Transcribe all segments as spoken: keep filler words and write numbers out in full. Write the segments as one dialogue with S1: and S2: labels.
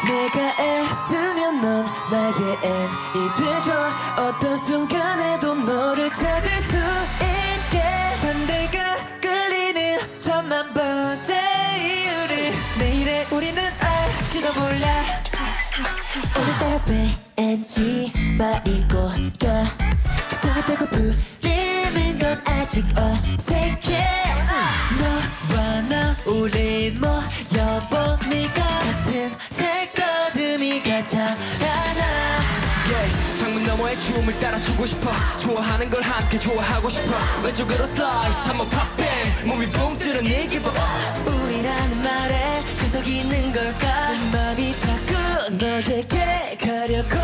S1: 내가 애쓰면 넌 나의 N이 되죠. 어떤 순간에도 너를 찾을 수 있게 반대가 끌리는 천만 번째 이유를 내일의 우리는 알지도 몰라. 오늘따라 왠지 말이고 또 손을 떼고 부르는 건 아직 어색해. 너와 나 우리 모여보니까 같은 색거듬이가 참 하나.
S2: yeah, 창문 너머의 춤을 따라추고 싶어. 좋아하는 걸 함께 좋아하고 싶어. 왼쪽으로 slide 한번 pop in 몸이 붕 뜨는 이 기분.
S1: 우리라는 말에 재석 있는 걸까. 내 맘이 자꾸 너에게 가려고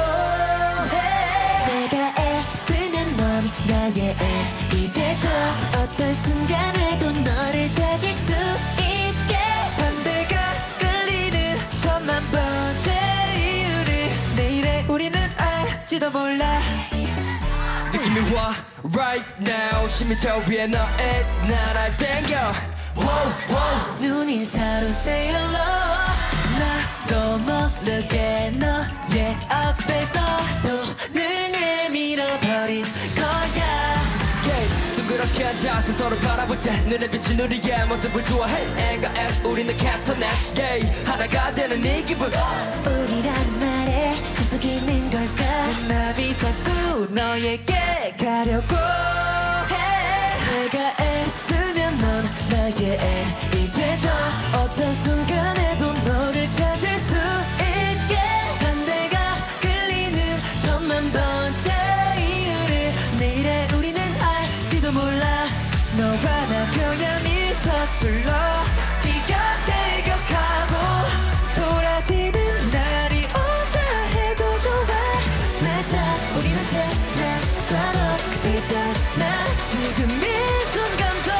S1: 해. 내가 애쓰면 넌 나의 N이 되죠. 어떤 순간에도 너를 찾을 수 있게 반대가 끌리는 천만 번째 이유를 내일의 우리는 알지도 몰라.
S2: 느낌이 와 right now 심미터 위에 너의 나를 땡겨. wow, wow.
S1: 눈인사로 say hello. 나도 모르게 너의 앞에서 손을 내밀어버린 거야.
S2: yeah, 둥그렇게 앉아서 서로 바라볼 때 눈에 비친 우리의 모습을 좋아해. N과 S 우리는 캐스터넷 yeah, 하나가 되는 이 기분.
S1: 우리란 말에 세속 있는 걸까. 내 맘이 자꾸 너에게 가려고 해. 내가 애쓰면 넌 나의 N이 되죠. 어떤 순간에도 너를 찾을 수 있게 반대가 끌리는 천만 번째 이유를 내일의 우리는 알지도 몰라. 너와 나 표현이 서툴러 티격태격하고 돌아지는 날이 온다 해도 좋아. 맞아 우리는 제나 서로 그때 있잖아 지금 이 순간도.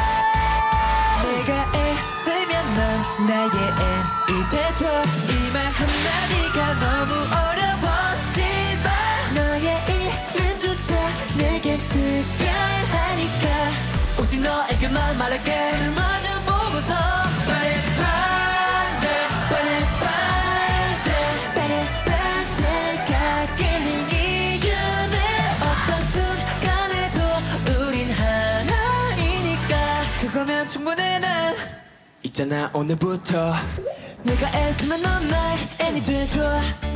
S1: 내가 애쓰면 넌 나의 N이 되죠. 이 말 한마디가 너무 어려웠지만 너의 이름조차 내겐 특별하니까 오직 너에게만 말할게. 마주 보고서 반해 반대 반해 반대 반해 반대가 끼는 이유는 어떤 순간에도 우린 하나이니까 그거면 충분해. 난
S2: 있잖아 오늘부터
S1: 내가 애쓰면 넌 나의 N이 되줘.